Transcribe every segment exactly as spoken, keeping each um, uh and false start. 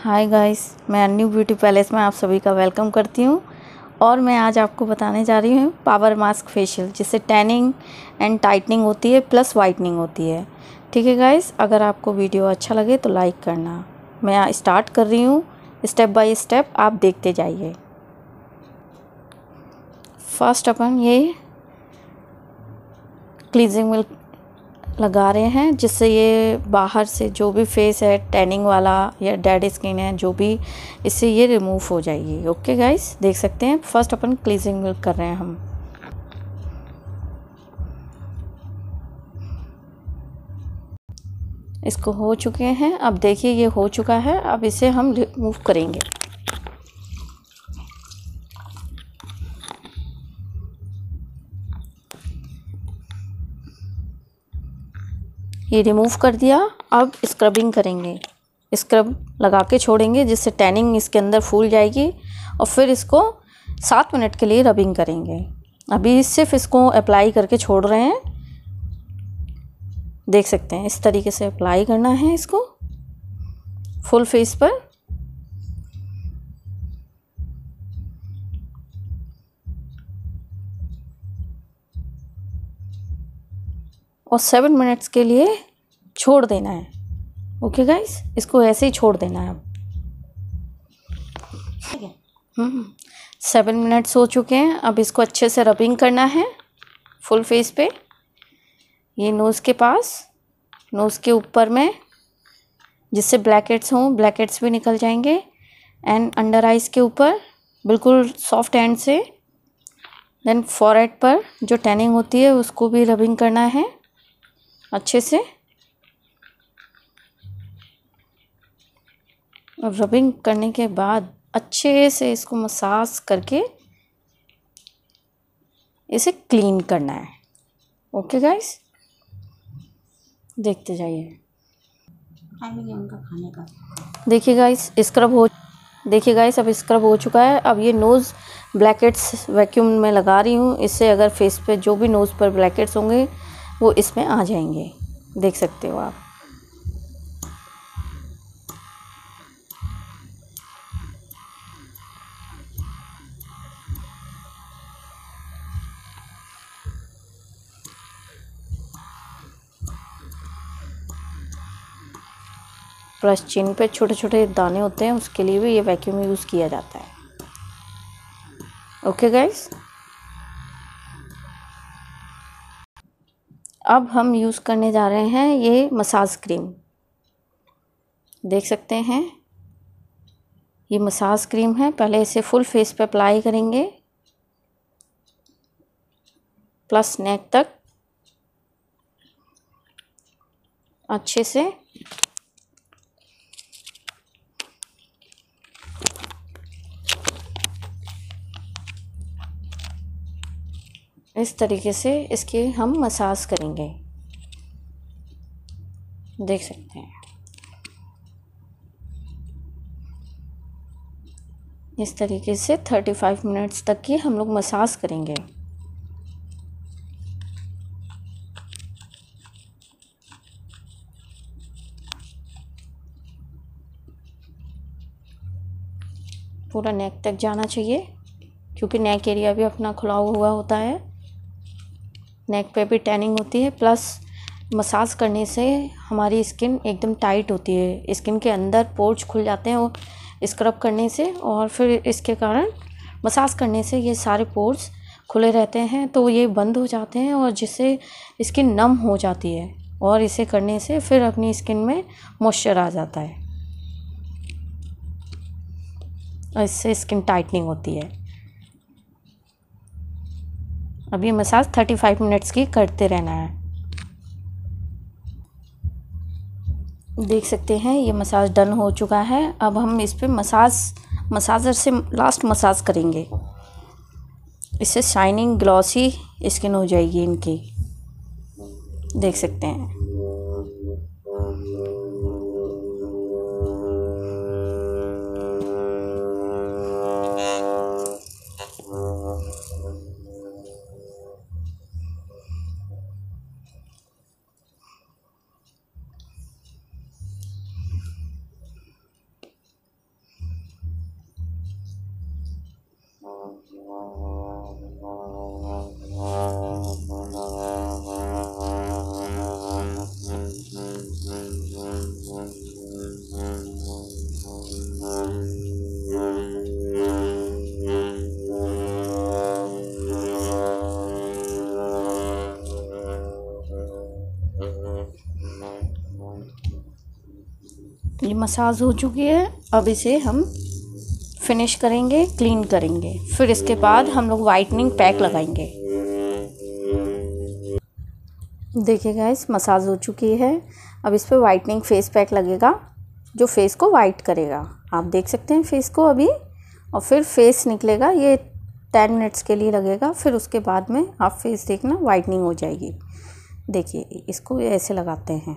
हाय guys, मैं अन्यू beauty palace में आप सभी का वेलकम करती हूँ। और मैं आज आपको बताने जा रही हूँ पावर मास्क फेशियल, जिससे टैनिंग एंड टाइटनिंग होती है प्लस वाइटनिंग होती है। ठीक है गाइस, अगर आपको वीडियो अच्छा लगे तो लाइक करना। मैं स्टार्ट कर रही हूँ, स्टेप बाय स्टेप आप देखते जाइए। फर्स्ट अपन ये क्लींजिंग मिल्क लगा रहे हैं, जिससे ये बाहर से जो भी फेस है टैनिंग वाला या डेड स्किन है जो भी, इससे ये रिमूव हो जाएगी। ओके गाइस, देख सकते हैं फर्स्ट अपन क्लींजिंग मिल्क कर रहे हैं हम। इसको हो चुके हैं, अब देखिए ये हो चुका है। अब इसे हम रिमूव करेंगे। ये रिमूव कर दिया। अब स्क्रबिंग करेंगे, स्क्रब लगा के छोड़ेंगे, जिससे टैनिंग इसके अंदर फूल जाएगी। और फिर इसको सात मिनट के लिए रबिंग करेंगे। अभी सिर्फ इसको अप्लाई करके छोड़ रहे हैं, देख सकते हैं इस तरीके से अप्लाई करना है इसको फुल फेस पर। और सेवन मिनट्स के लिए छोड़ देना है। ओके गाइस, इसको ऐसे ही छोड़ देना है। अब हम्म सेवन मिनट्स हो चुके हैं। अब इसको अच्छे से रबिंग करना है फुल फेस पे। ये नोज़ के पास, नोज़ के ऊपर में, जिससे ब्लैकेट्स हों, ब्लैकेट्स भी निकल जाएंगे। एंड अंडर आइज़ के ऊपर बिल्कुल सॉफ्ट हैंड से। देन फॉरहेड पर जो टैनिंग होती है उसको भी रबिंग करना है अच्छे से। और रबिंग करने के बाद अच्छे से इसको मसाज करके इसे क्लीन करना है। ओके गाइस, देखते जाइए। उनका खाने का देखिए गाइस, स्क्रब हो देखिए गाइस अब स्क्रब हो चुका है। अब ये नोज़ ब्लैकेट्स वैक्यूम में लगा रही हूँ। इससे अगर फेस पे जो भी नोज़ पर ब्लैकेट्स होंगे वो इसमें आ जाएंगे, देख सकते हो आप। प्लस चिन पे छोटे छोटे दाने होते हैं, उसके लिए भी ये वैक्यूम यूज़ किया जाता है। ओके गाइस, अब हम यूज़ करने जा रहे हैं ये मसाज क्रीम। देख सकते हैं ये मसाज क्रीम है। पहले इसे फुल फेस पे अप्लाई करेंगे, प्लस नेक तक अच्छे से। इस तरीके से इसकी हम मसाज करेंगे, देख सकते हैं। इस तरीके से थर्टी फाइव मिनट्स तक की हम लोग मसाज करेंगे। पूरा नेक तक जाना चाहिए, क्योंकि नेक एरिया भी अपना खुला हुआ होता है। नेक पे भी टैनिंग होती है। प्लस मसाज करने से हमारी स्किन एकदम टाइट होती है, स्किन के अंदर पोर्स खुल जाते हैं और स्क्रब करने से। और फिर इसके कारण मसाज करने से ये सारे पोर्स खुले रहते हैं, तो ये बंद हो जाते हैं, और जिससे स्किन नम हो जाती है। और इसे करने से फिर अपनी स्किन में मॉइस्चर आ जाता है, और इससे स्किन टाइटनिंग होती है। अब ये मसाज थर्टी फाइव मिनट्स की करते रहना है। देख सकते हैं ये मसाज डन हो चुका है। अब हम इस पे मसाज मसाजर से लास्ट मसाज करेंगे। इससे शाइनिंग ग्लॉसी स्किन हो जाएगी इनकी, देख सकते हैं। ये मसाज हो चुकी है। अब इसे हम फिनिश करेंगे, क्लीन करेंगे, फिर इसके बाद हम लोग वाइटनिंग पैक लगाएंगे। देखिए गाइस, मसाज हो चुकी है। अब इस पर वाइटनिंग फेस पैक लगेगा जो फेस को वाइट करेगा। आप देख सकते हैं फेस को अभी, और फिर फेस निकलेगा। ये टेन मिनट्स के लिए लगेगा, फिर उसके बाद में आप फेस देखना वाइटनिंग हो जाएगी। देखिए इसको ऐसे लगाते हैं।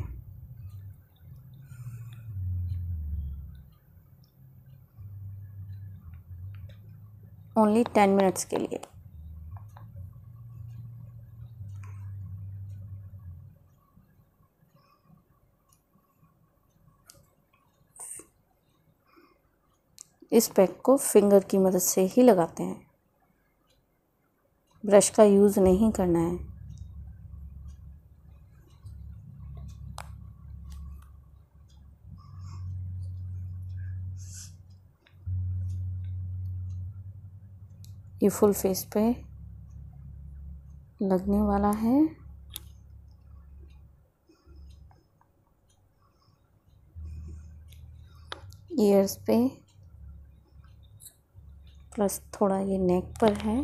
ओनली टेन मिनट्स के लिए। इस पैक को फिंगर की मदद से ही लगाते हैं, ब्रश का यूज़ नहीं करना है। ये फुल फेस पे लगने वाला है। ईयर्स पे प्लस थोड़ा ये नेक पर है।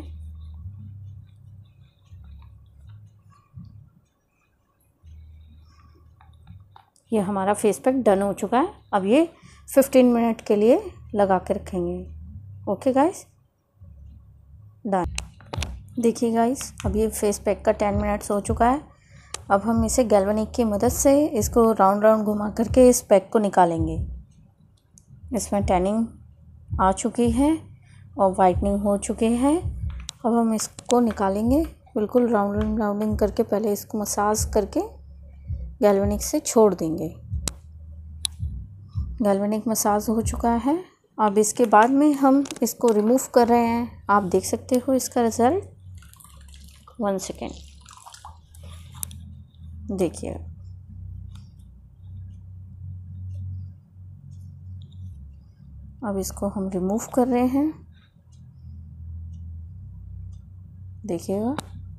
ये हमारा फेस पैक डन हो चुका है। अब ये फिफ्टीन मिनट के लिए लगा के रखेंगे। Okay guys, done. देखिए गाइस, अब ये फेस पैक का टेन मिनट्स हो चुका है। अब हम इसे गैल्वेनिक की मदद से इसको राउंड राउंड घुमा करके इस पैक को निकालेंगे। इसमें टैनिंग आ चुकी है और वाइटनिंग हो चुकी है। अब हम इसको निकालेंगे, बिल्कुल राउंड राउंडिंग करके पहले इसको मसाज करके गैल्वेनिक से छोड़ देंगे। गैल्वेनिक मसाज हो चुका है। अब इसके बाद में हम इसको रिमूव कर रहे हैं। आप देख सकते हो इसका रिज़ल्ट। वन सेकेंड, देखिए अब इसको हम रिमूव कर रहे हैं। देखिएगा,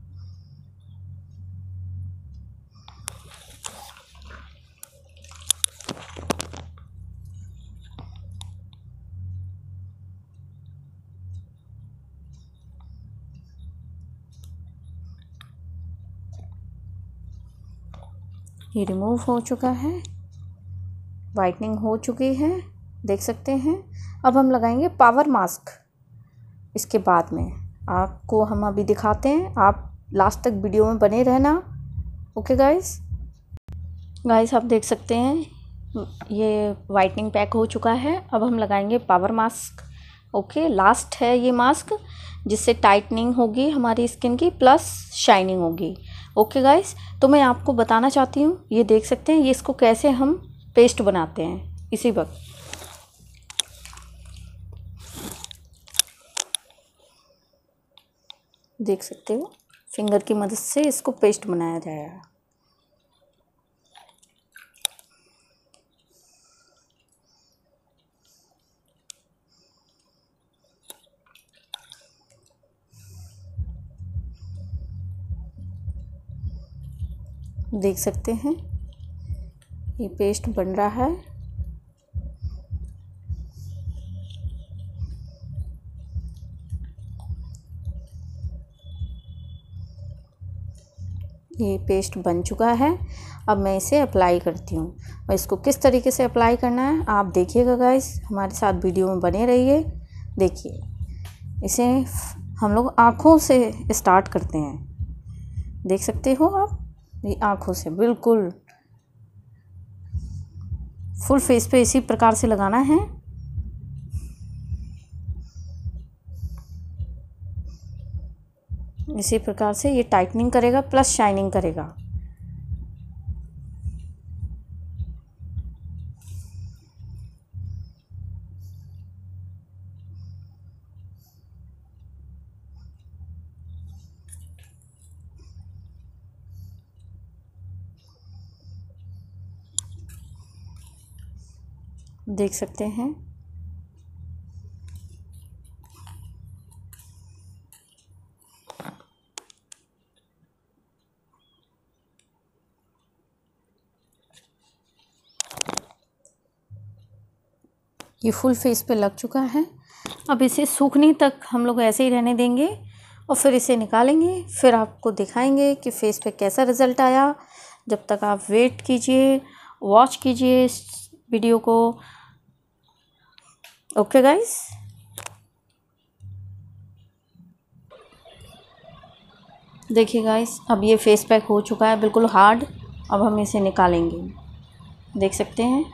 ये रिमूव हो चुका है, वाइटनिंग हो चुकी है, देख सकते हैं। अब हम लगाएंगे पावर मास्क। इसके बाद में आपको हम अभी दिखाते हैं, आप लास्ट तक वीडियो में बने रहना। ओके गाइस, गाइस आप देख सकते हैं ये वाइटनिंग पैक हो चुका है। अब हम लगाएंगे पावर मास्क। ओके, लास्ट है ये मास्क, जिससे टाइटनिंग होगी हमारी स्किन की, प्लस शाइनिंग होगी। ओके गाइस, तो मैं आपको बताना चाहती हूँ, ये देख सकते हैं ये इसको कैसे हम पेस्ट बनाते हैं। इसी वक्त देख सकते हो, फिंगर की मदद से इसको पेस्ट बनाया जाएगा। देख सकते हैं ये पेस्ट बन रहा है। ये पेस्ट बन चुका है। अब मैं इसे अप्लाई करती हूँ, और इसको किस तरीके से अप्लाई करना है आप देखिएगा गाइस, हमारे साथ वीडियो में बने रहिए। देखिए, इसे हम लोग आँखों से स्टार्ट करते हैं। देख सकते हो आप, ये आँखों से बिल्कुल फुल फेस पे इसी प्रकार से लगाना है। इसी प्रकार से ये टाइटनिंग करेगा प्लस शाइनिंग करेगा। देख सकते हैं। ये फुल फेस पे लग चुका है। अब इसे सूखने तक हम लोग ऐसे ही रहने देंगे और फिर इसे निकालेंगे, फिर आपको दिखाएंगे कि फेस पे कैसा रिज़ल्ट आया। जब तक आप वेट कीजिए, वॉच कीजिए इस वीडियो को। ओके गाइस, देखिए गाइस, अब ये फेस पैक हो चुका है बिल्कुल हार्ड। अब हम इसे निकालेंगे, देख सकते हैं।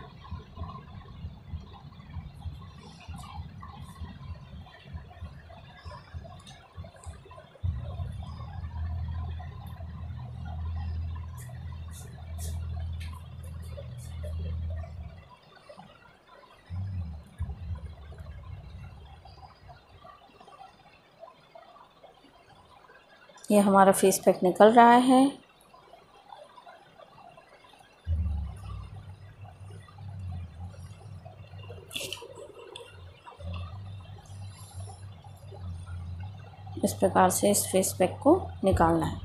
ये हमारा फेस पैक निकल रहा है। इस प्रकार से इस फेस पैक को निकालना है।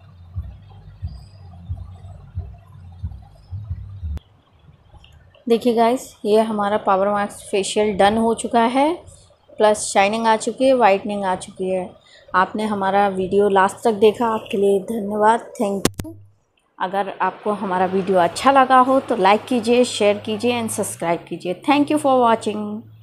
देखिए गाइस, ये हमारा पावर मैक्स फेशियल डन हो चुका है, प्लस शाइनिंग आ चुकी है, वाइटनिंग आ चुकी है। आपने हमारा वीडियो लास्ट तक देखा, आपके लिए धन्यवाद, थैंक यू। अगर आपको हमारा वीडियो अच्छा लगा हो तो लाइक कीजिए, शेयर कीजिए एंड सब्सक्राइब कीजिए। Thank you for watching.